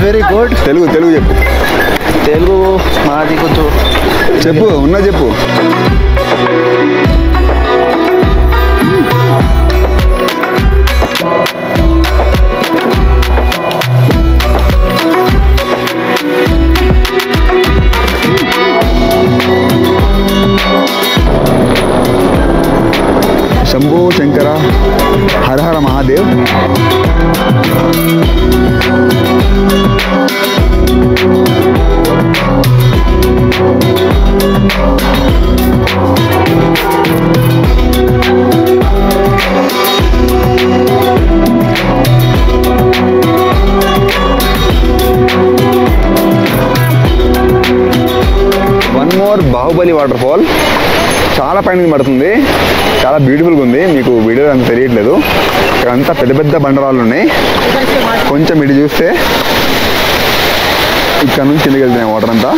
Very good. Telugu చెప్పు. తెలుగు మాది కొంచెం చెప్పు ఉన్నా చెప్పు. Shambho Shankar Har Har Mahadev. One more Baahubali waterfall చాలా పైన పడుతుంది. చాలా బ్యూటిఫుల్గా ఉంది. మీకు వీడియోలో అంత తెలియట్లేదు. ఇక్కడ అంతా పెద్ద పెద్ద బండరాళ్ళు ఉన్నాయి. కొంచెం ఇటు చూస్తే ఇక్కడ నుంచి కిందకి వెళ్తున్నాయి వాటర్ అంతా.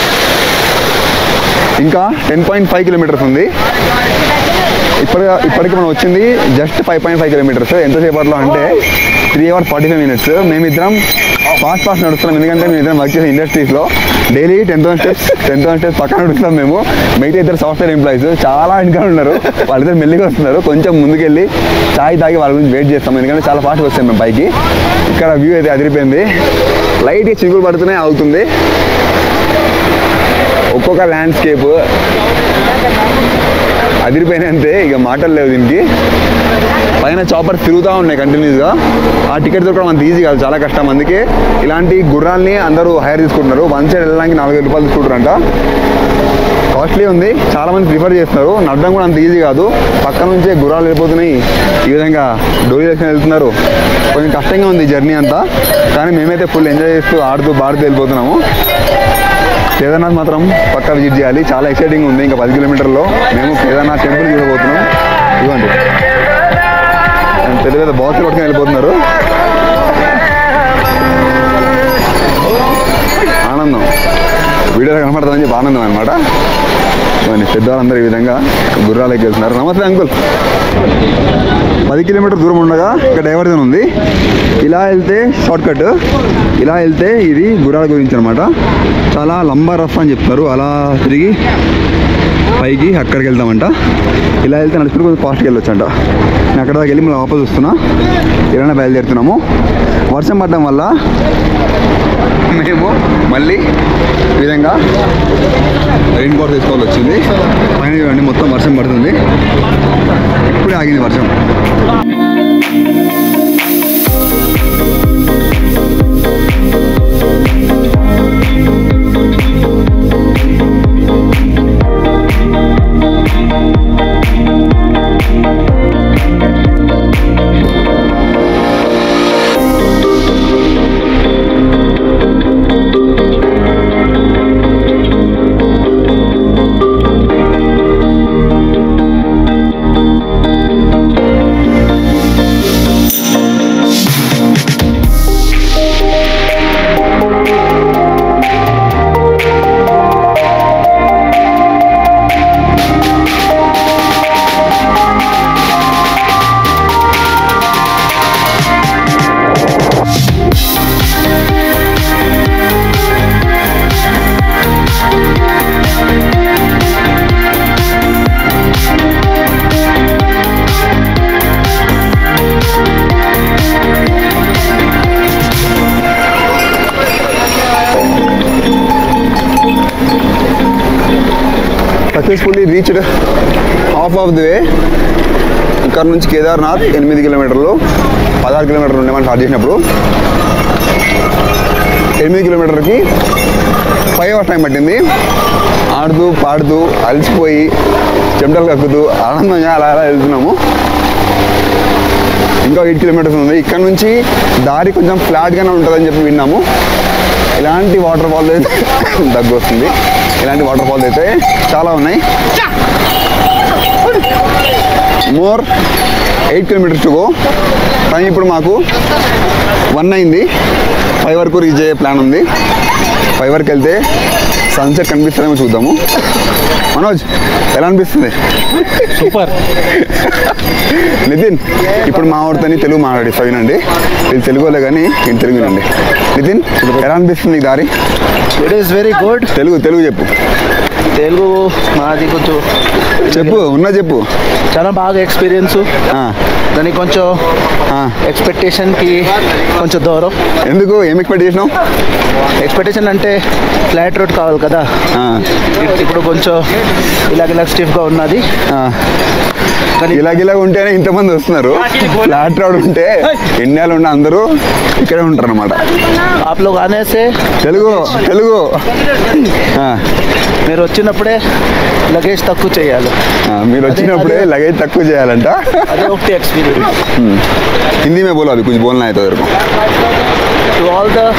ఇంకా 10.5 కిలోమీటర్స్ ఉంది. ఇప్పటికి మనం వచ్చింది జస్ట్ 5.5 కిలోమీటర్స్. ఎంతసేపట్లో అంటే 3 hours 45 minutes. మేమిద్దరం ఫాస్ట్ నడుస్తున్నాం. ఎందుకంటే మేమిద్దరం వర్క్ చేసే ఇండస్ట్రీస్లో డైలీ 10,000 steps పక్కన నడుస్తున్నాం మేము. మిగతా ఇద్దరు సాఫ్ట్వేర్ ఎంప్లాయీస్ చాలా వెనకాల ఉన్నారు. వాళ్ళిద్దరు మెల్లిగా వస్తున్నారు. కొంచెం ముందుకెళ్ళి చాయ్ తాగి వాళ్ళ గురించి వెయిట్ చేస్తాం. ఎందుకంటే చాలా ఫాస్ట్గా వస్తాం మేము పైకి. ఇక్కడ వ్యూ అయితే అదిరిపోయింది. లైట్గా చిగురు పడుతున్నాయి, అవుతుంది. ఒక్కొక్క ల్యాండ్స్కేప్ అదిరిపోయినాయి అంతే, ఇక మాటలు లేవు దీనికి. పైన చాపర్స్ తిరుగుతూ ఉన్నాయి కంటిన్యూస్గా. ఆ టికెట్ దొరకడం అంత ఈజీ కాదు, చాలా కష్టం. అందుకే ఇలాంటి గుర్రాల్ని అందరూ హైర్ తీసుకుంటున్నారు. వన్ సైడ్ వెళ్ళడానికి 4,000 రూపాయలు తీసుకుంటారంట. కాస్ట్లీ ఉంది, చాలామంది ప్రిఫర్ చేస్తున్నారు. నడడం కూడా అంత ఈజీ కాదు. పక్క నుంచే గుర్రాలు వెళ్ళిపోతున్నాయి. ఈ విధంగా డోరీ వేసుకొని వెళ్తున్నారు. కొంచెం కష్టంగా ఉంది జర్నీ అంతా. కానీ మేమైతే ఫుల్ ఎంజాయ్ చేస్తూ ఆడుతూ పాడుతూ వెళ్ళిపోతున్నాము. కేదార్నాథ్ మాత్రం పక్కా విజిట్ చేయాలి. చాలా ఎక్సైటింగ్ ఉంది. ఇంకా 10 కిలోమీటర్లో మేము కేదార్నాథ్ టెంపుల్ చూడబోతున్నాం. ఇవ్వండి పెద్ద పెద్ద బాక్సులు పట్టుకొని వెళ్ళిపోతున్నారు. ఆనందం వీడియోలో కనపడుతుందని చెప్పి ఆనందం అనమాట. ఇవన్నీ పెద్దవాళ్ళందరూ ఈ విధంగా గుర్రాలకి వెళ్తున్నారు. నమస్తే అంకుల్. 10 కిలోమీటర్ దూరం ఉండగా ఇక్కడ డైవర్జన్ ఉంది. ఇలా వెళ్తే షార్ట్కట్, ఇలా వెళ్తే ఇది గుర్రాల గురించి అనమాట. చాలా లంబా రఫ్ అని చెప్తారు. అలా తిరిగి పైకి అక్కడికి వెళ్తామంట. ఇలా వెళ్తే నడుచుకుంటూ కొంచెం ఫాస్ట్కి వెళ్ళొచ్చంట. నేను అక్కడ దాకా వెళ్ళి మళ్ళీ వాపస్ వస్తున్నా. ఇలానే బయలుదేరుతున్నాము. వర్షం పడడం వల్ల మేము మళ్ళీ ఈ విధంగా రెయిన్ కోట్ తీసుకోవాల్సి వచ్చింది. పైన చూడండి మొత్తం వర్షం పడుతుంది. ఇప్పుడే ఆగింది వర్షం. Successfully reached half of the way. ఇక్కడ నుంచి కేదార్నాథ్ 8 కిలోమీటర్లు. 16 కిలోమీటర్లు ఉండే మనం స్టార్ట్ చేసినప్పుడు. 8 కిలోమీటర్కి 5 hours టైం పట్టింది. ఆడుతూ పాడుతూ అలసిపోయి చెమటలు కక్కుతూ ఆనందంగా అలా అలా వెళ్తున్నాము. ఇంకా 8 కిలోమీటర్స్ ఉంది. ఇక్కడ నుంచి దారి కొంచెం ఫ్లాట్గానే ఉంటుందని చెప్పి విన్నాము. ఇలాంటి వాటర్ ఫాల్ అయితే దగ్గు వస్తుంది. ఇలాంటి వాటర్ ఫాల్స్ అయితే చాలా ఉన్నాయి. More 8 kilometers to go. Time ఇప్పుడు మాకు 1 అయింది. 5 వరకు రీచ్ అయ్యే ప్లాన్ ఉంది. 5 వరకు వెళ్తే సన్సెట్ కనిపిస్తుందేమో చూద్దాము. మనోజ్ ఎలా అనిపిస్తుంది? సూపర్. నితిన్ ఇప్పుడు మా వాడితోని తెలుగు మాట్లాడి వినండి. ఇది తెలుగులే కానీ నేను తెలుగు వినండి. నితిన్ ఎలా అనిపిస్తుంది ఈ దారి? It is very good. Telugu చెప్పు. తెలుగు మాది కొంచెం చెప్పు చెప్పు. చాలా బాగా ఎక్స్పీరియన్స్. దానికి కొంచెం ఎక్స్పెక్టేషన్కి కొంచెం దూరం. ఎందుకు? ఏం ఎక్స్పెక్ట్ చేసినావు? ఎక్స్పెక్టేషన్ అంటే ఫ్లాట్ రోడ్ కావాలి కదా, ఇప్పుడు కొంచెం ఇలాగ స్టిఫ్గా ఉన్నది. ఇలాగ ఉంటేనే ఇంతమంది వస్తున్నారు. ఫ్లాట్ రోడ్ ఉంటే ఇండియాలో ఉన్న అందరూ ఇక్కడే ఉంటారు అనమాట. आप लोग आने से తెలుగు మీరు వచ్చినప్పుడే లగేజ్ తక్కువ చేయాలి. మీరు వచ్చినప్పుడే లగేజ్ తక్కువ చేయాలంట. అదే ఒకటి ఎక్స్పీరియన్స్. हिंदी में बोलो, अभी कुछ बोलना है तो तेरे को. To all the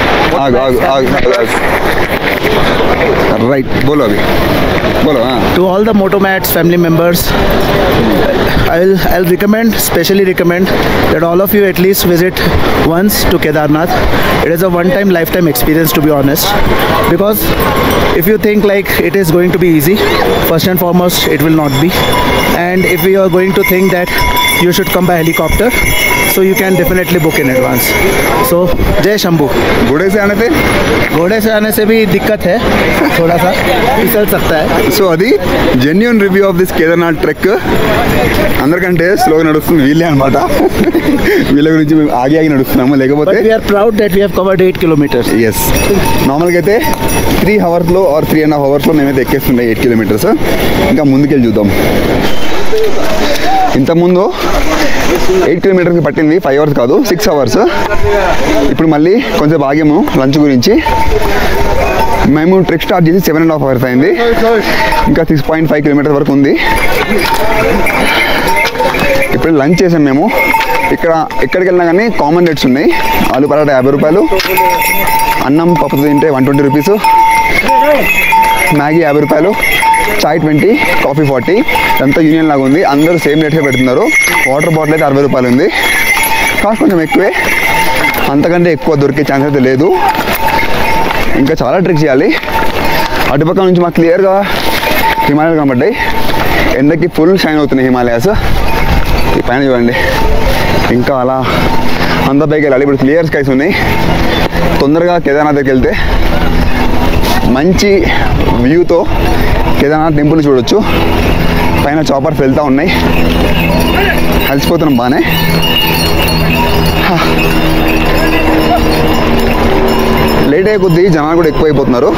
राइट बोलो अभी बोलो. To all the Motomats family members, I'll specially recommend that all of you at least visit once to Kedarnath. It is a one-time lifetime experience, to be honest, because if you think like it is going to be easy, first and foremost it will not be. And if you are going to think that you should come by helicopter, so you can definitely book in advance. So जय शंभू. घोड़े से आने से भी दिक्कत है, थोड़ा सा फिसल सकता है. సో అది genuine review of this Kedarnath trek. అందరికంటే స్లోగా నడుస్తుంది వీళ్ళే అనమాట. వీళ్ళ గురించి మేము ఆగి నడుస్తున్నాము. లేకపోతే we are proud that we have covered 8 kilometers. Yes, నార్మల్గా అయితే 3 అవర్స్లో ఆర్ 3.5 అవర్స్లో మేమైతే ఎక్కేస్తున్నాయి 8 కిలోమీటర్స్. ఇంకా ముందుకెళ్ళి చూద్దాం. ఇంతకుముందు 8 కిలోమీటర్కి పట్టింది 5 అవర్స్ కాదు, 6 అవర్స్. ఇప్పుడు మళ్ళీ కొంచెం ఆగాము లంచ్ గురించి. మేము ట్రెక్ స్టార్ట్ చేసి 7.5 అవర్స్ అయింది. ఇంకా 6.5 కిలోమీటర్స్ వరకు ఉంది. ఇప్పుడు లంచ్ చేసాం మేము. ఇక్కడ ఎక్కడికి వెళ్ళినా కానీ కామన్ రేట్స్ ఉన్నాయి. ఆలు పరాటా 50 రూపాయలు, అన్నం పప్పుతో తింటే 120 రూపీస్, మ్యాగీ 50 రూపాయలు, చాయ్ 20, కాఫీ 40. అంతా యూనియన్ లాగా ఉంది. అందరూ సేమ్ రేట్గా పెడుతున్నారు. వాటర్ బాటిల్ అయితే 60 రూపాయలు ఉంది. కాస్ట్ కొంచెం ఎక్కువే, అంతకంటే ఎక్కువ దొరికే ఛాన్స్ అయితే లేదు. ఇంకా చాలా ట్రెక్ చేయాలి. అటుపక్క నుంచి మాకు క్లియర్గా హిమాలయాలు కనబడ్డాయి. ఎండకి ఫుల్ షైన్ అవుతున్నాయి హిమాలయాస్. ఈ పైన చూడండి. ఇంకా అలా అంత పైకి వెళ్ళాలి. ఇప్పుడు క్లియర్ స్కైస్ ఉన్నాయి. తొందరగా కేదార్నాథ్ దగ్గరికి వెళ్తే మంచి వ్యూతో కేదార్నాథ్ టెంపుల్ చూడొచ్చు. పైన చాపర్స్ వెళ్తూ ఉన్నాయి. కలిసిపోతున్నాం బాగానే. లేట్ అయ్యే కొద్దీ జనాలు కూడా ఎక్కువైపోతున్నారు.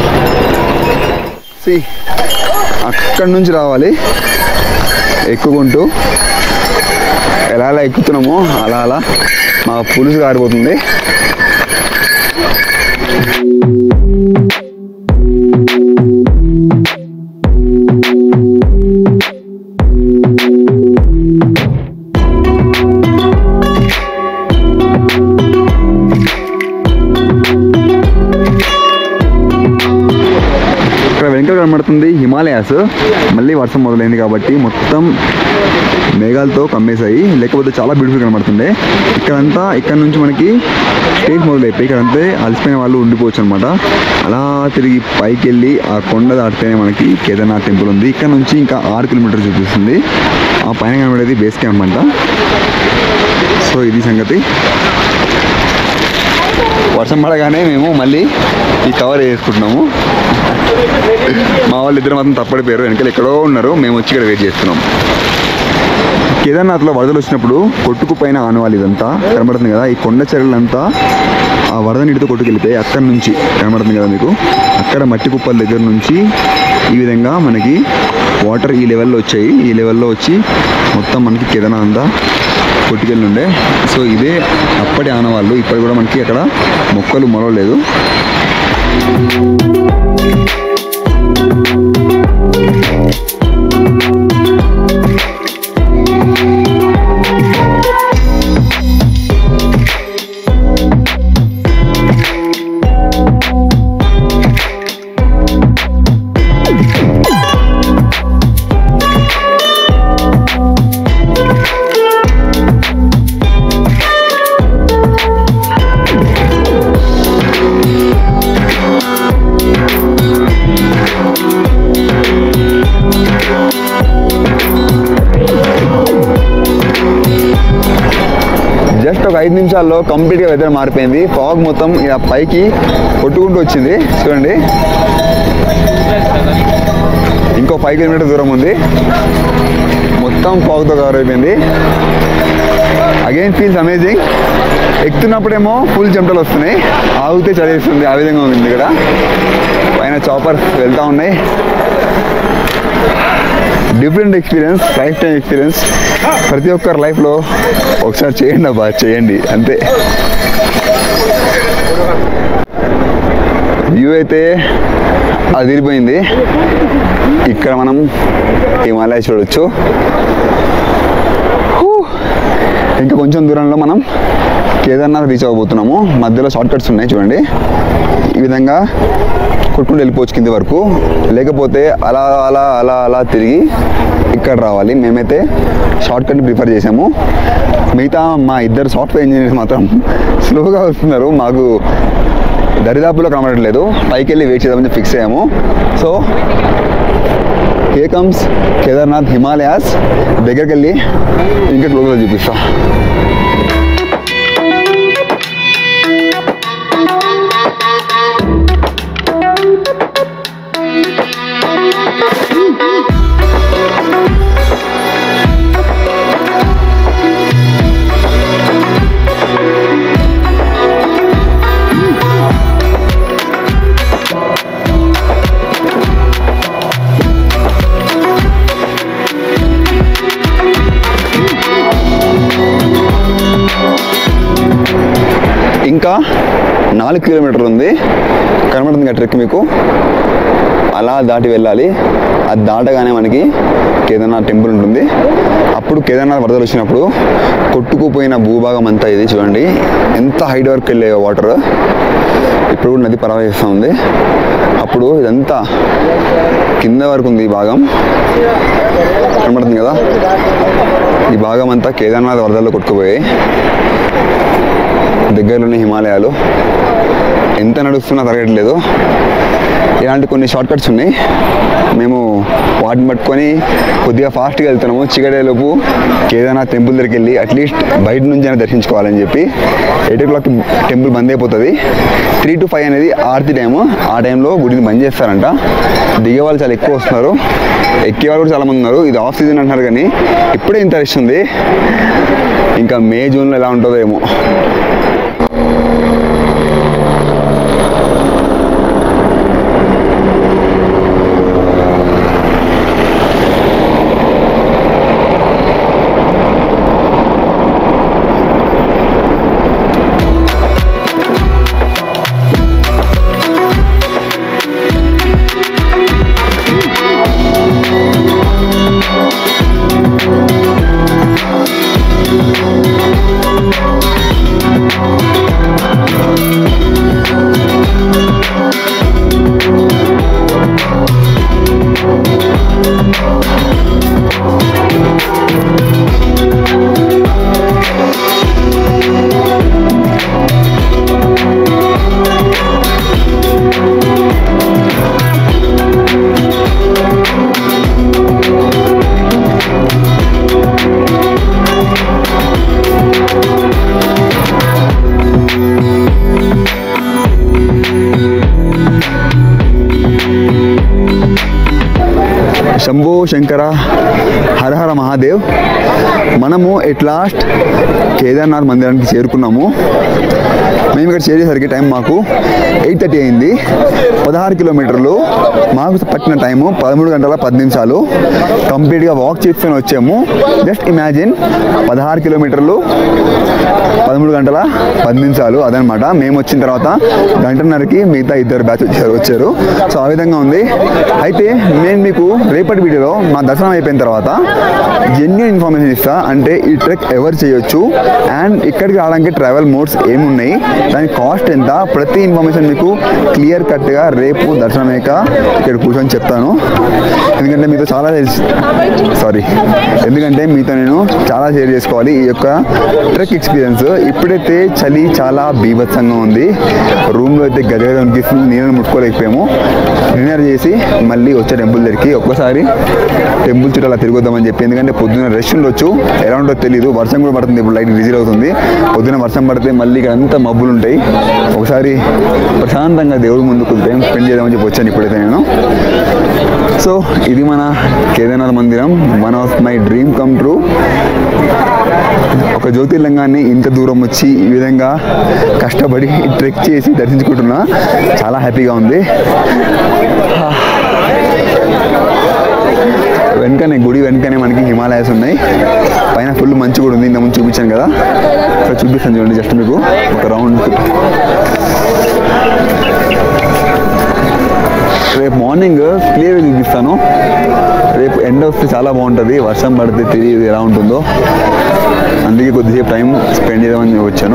అక్కడి నుంచి రావాలి ఎక్కుకుంటూ. ఎలా ఎక్కుతున్నామో అలా మా పులుసు కారిపోతుంది. కనబడుతుంది హిమాలయాస్. మళ్ళీ వర్షం మొదలైంది కాబట్టి మొత్తం మేఘాలతో కమ్మేశాయి. లేకపోతే చాలా బ్యూటిఫుల్ కనబడుతుండే. ఇక్కడ నుంచి మనకి స్టేజ్ మొదలైపోయి ఇక్కడంతే అలసిపోయిన వాళ్ళు ఉండిపోవచ్చు అనమాట. అలా తిరిగి పైకి వెళ్ళి ఆ కొండ దాటితేనే మనకి కేదార్నాథ్ టెంపుల్ ఉంది. ఇక్కడ నుంచి ఇంకా 6 కిలోమీటర్స్ చూపిస్తుంది. ఆ పైన కనబడేది బేస్ క్యాంప్ అంట. సో ఇది సంగతి. వర్షం పడగానే మేము మళ్ళీ ఈ కవర్ వేసుకుంటున్నాము. మా వాళ్ళు ఇద్దరు మాత్రం తప్పడిపోయారు. వెనకాల ఎక్కడో ఉన్నారు. మేము వచ్చి ఇక్కడ వెయిట్ చేస్తున్నాం. కేదార్నాథ్లో వరదలు వచ్చినప్పుడు కొట్టుకు పైన ఆనవాలి ఇదంతా కనబడుతుంది కదా. ఈ కొండ చర్యలంతా ఆ వరద నీటితో కొట్టుకెళ్ళిపోయి అక్కడ నుంచి కనబడుతుంది కదా మీకు. అక్కడ మట్టి కుప్పల దగ్గర నుంచి ఈ విధంగా మనకి వాటర్ ఈ లెవెల్లో వచ్చాయి. ఈ లెవెల్లో వచ్చి మొత్తం మనకి కేదార్నాథ్ అంతా కొట్టుకెళ్ళి ఉండే. సో ఇదే అప్పటి ఆనవాళ్ళు. ఇప్పటి కూడా మనకి అక్కడ మొక్కలు మొలవలేదు. 5 నిమిషాల్లో కంప్లీట్గా వెదర్ మారిపోయింది. ఫాగ్ మొత్తం ఇక పైకి కొట్టుకుంటూ వచ్చింది చూడండి. ఇంకో 5 కిలోమీటర్ దూరం ఉంది, మొత్తం ఫాగ్తో కవర్ అయిపోయింది. Again feels amazing. ఎక్కుతున్నప్పుడేమో ఫుల్ చెమటలు వస్తున్నాయి, ఆగితే చదివేస్తుంది, ఆ విధంగా ఉంది ఇక్కడ. పైన చాపర్స్ వెళ్తూ ఉన్నాయి. Different experience, life time experience. ప్రతి ఒక్కరి లైఫ్లో ఒకసారి చేయండి అబ్బా, చేయండి అంతే. వ్యూ అయితే అదిరిపోయింది. ఇక్కడ మనం హిమాలయ చూడొచ్చు. ఇంకా కొంచెం దూరంలో మనం కేదార్నాథ్ రీచ్ అవ్వబోతున్నాము. మధ్యలో షార్ట్ కట్స్ ఉన్నాయి చూడండి. ఈ విధంగా కొట్టుకుంటూ వెళ్ళిపోవచ్చు కింది వరకు, లేకపోతే అలా అలా అలా అలా తిరిగి ఇక్కడ రావాలి. మేమైతే షార్ట్ కట్ని ప్రిఫర్ చేసాము. మిగతా మా ఇద్దరు సాఫ్ట్వేర్ ఇంజనీర్స్ మాత్రం స్లోగా వస్తున్నారు, మాకు దరిదాపులో కనబడట్లేదు. పైకి వెళ్ళి వెయిట్ చేద్దామని ఫిక్స్ అయ్యాము. So here comes Kedarnath Himalayas. దగ్గరికి వెళ్ళి ఇంకా క్లోజ్గా చూపిస్తా. ఇంకా 4 కిలోమీటర్లు ఉంది, కనబడుతుంది కదా ట్రెక్ మీకు. అలా దాటి వెళ్ళాలి. అది దాటగానే మనకి కేదార్నాథ్ టెంపుల్ ఉంటుంది. అప్పుడు కేదార్నాథ్ వరదలు వచ్చినప్పుడు కొట్టుకుపోయిన భూభాగం అంతా ఇది చూడండి, ఎంత హైట్ వరకు వెళ్ళే వాటర్. ఇప్పుడు కూడా నది ప్రవహిస్తూ ఉంది. అప్పుడు ఇదంతా కింద వరకు ఉంది ఈ భాగం, కనబడుతుంది కదా. ఈ భాగం అంతా కేదార్నాథ్ వరదల్లో కొట్టుకుపోయాయి. దగ్గరలోనే హిమాలయాలు, ఎంత నడుస్తున్నా తరగట్లేదు. ఇలాంటి కొన్ని షార్ట్ కట్స్ ఉన్నాయి, మేము వాటిని పట్టుకొని కొద్దిగా ఫాస్ట్గా వెళ్తున్నాము. చీకటేలోపు కేదార్నాథ్ టెంపుల్ దగ్గరికి వెళ్ళి అట్లీస్ట్ బయట నుంచి అయినా దర్శించుకోవాలని చెప్పి. 8 o'clock టెంపుల్ బంద్ అయిపోతుంది. 3 to 5 అనేది ఆర్తి టైము. ఆ టైంలో గుడిని బంద్ చేస్తారంట. దిగే వాళ్ళు చాలా ఎక్కువ వస్తున్నారు, ఎక్కే వాళ్ళు కూడా చాలామంది ఉన్నారు. ఇది ఆఫ్ సీజన్ అంటున్నారు కానీ ఇప్పుడే ఇంత రష్ ఉంది. ఇంకా మే జూన్లో ఎలా ఉంటుందో ఏమో. శంభో శంకర హర హర మహాదేవ్. మనము ఎట్ లాస్ట్ కేదార్నాథ్ మందిరానికి చేరుకున్నాము. మేము ఇక్కడ చేరేసరికి టైం మాకు 8:30 అయింది. 16 కిలోమీటర్లు మాకు పట్టిన టైము 13 గంటల 10 నిమిషాలు. కంప్లీట్గా వాక్ చేసుకొని వచ్చాము. జస్ట్ ఇమాజిన్, 16 కిలోమీటర్లు 13 గంటల 10 నిమిషాలు అదనమాట. మేము వచ్చిన తర్వాత 1:30కి మిగతా 2 బ్యాచ్ వచ్చారు. సో ఆ విధంగా ఉంది. అయితే నేను మీకు రేపటి వీడియోలో మా దర్శనం అయిపోయిన తర్వాత జెన్యూన్ ఇన్ఫర్మేషన్ ఇస్తా. అంటే ఈ ట్రెక్ ఎవరు చేయొచ్చు అండ్ ఇక్కడికి రావడానికి ట్రావెల్ మోడ్స్ ఏమున్నాయి, దాని కాస్ట్ ఎంత, ప్రతి ఇన్ఫర్మేషన్ మీకు క్లియర్ కట్గా రేపు దర్శనమేక ఇక్కడ కూర్చొని చెప్తాను. ఎందుకంటే మీతో నేను చాలా షేర్ చేసుకోవాలి ఈ యొక్క ట్రెక్ ఎక్స్పీరియన్స్. ఇప్పుడైతే చలి చాలా బీభత్సంగా ఉంది, రూమ్లో అయితే గదిగా అనిపిస్తుంది, నీళ్ళని ముట్టుకోలేకపోయాము. డిన్నర్ చేసి మళ్ళీ వచ్చే టెంపుల్ దగ్గరికి ఒక్కసారి టెంపుల్ చుట్టూ అలా తిరుగుద్దామని చెప్పి. ఎందుకంటే పొద్దున్న రష్ ఉండొచ్చు, ఎలా ఉంటుందో తెలియదు, వర్షం కూడా పడుతుంది, ఇప్పుడు లైట్ విజిల్ అవుతుంది. పొద్దున వర్షం పడితే మళ్ళీ ఇక్కడ అంతా మబ్బులు ఉంటాయి. ఒకసారి ప్రశాంతంగా దేవుడి ముందుకు టైం స్పెండ్ చేద్దామని చెప్పి వచ్చాను ఇప్పుడైతే నేను. సో ఇది మన కేదార్నాథ్ మందిరం, one of my dream come true. ఒక జ్యోతిర్లింగాన్ని ఇంత దూరం వచ్చి ఈ విధంగా కష్టపడి ట్రెక్ చేసి దర్శించుకుంటున్నా, చాలా హ్యాపీగా ఉంది. వెనకనే గుడి వెనకనే మనకి హిమాలయాస్ ఉన్నాయి, పైన ఫుల్ మంచు కూడా ఉంది. ఇంతకుముందు చూపించాను కదా, సో చూపిస్తాను చూడండి జస్ట్ మీకు ఒక రౌండ్. రేపు మార్నింగ్ క్లియర్గా చూపిస్తాను. రేపు ఎండ వస్తే చాలా బాగుంటుంది, వర్షం పడితే తెలియదు ఎలా ఉంటుందో, అందుకే కొద్దిసేపు టైం స్పెండ్ చేద్దామని వచ్చాను.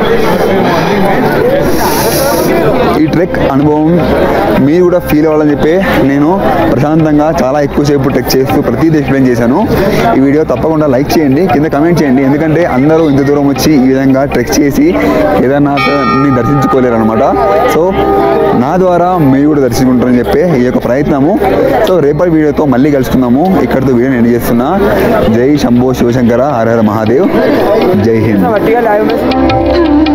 ఈ ట్రెక్ అనుభవం మీరు కూడా ఫీల్ అవ్వాలని చెప్పి నేను ప్రశాంతంగా చాలా ఎక్కువసేపు ట్రెక్ చేస్తూ ప్రతిదీ ఎక్స్ప్లెయిన్ చేశాను. ఈ వీడియో తప్పకుండా లైక్ చేయండి, కింద కమెంట్ చేయండి. ఎందుకంటే అందరూ ఇంత దూరం వచ్చి ఈ విధంగా ట్రెక్ చేసి కేదార్నాథ్ని దర్శించుకోలేరు అనమాట. సో నా ద్వారా మీరు కూడా దర్శించుకుంటారని చెప్పి ఈ యొక్క ప్రయత్నము. సో రేపటి వీడియోతో మళ్ళీ కలుసుకుందాము. ఇక్కడితో వీడియోని ఎండ్ చేస్తున్నా. జై శంభో శివశంకర, హర హర మహాదేవ్, జై హింద్.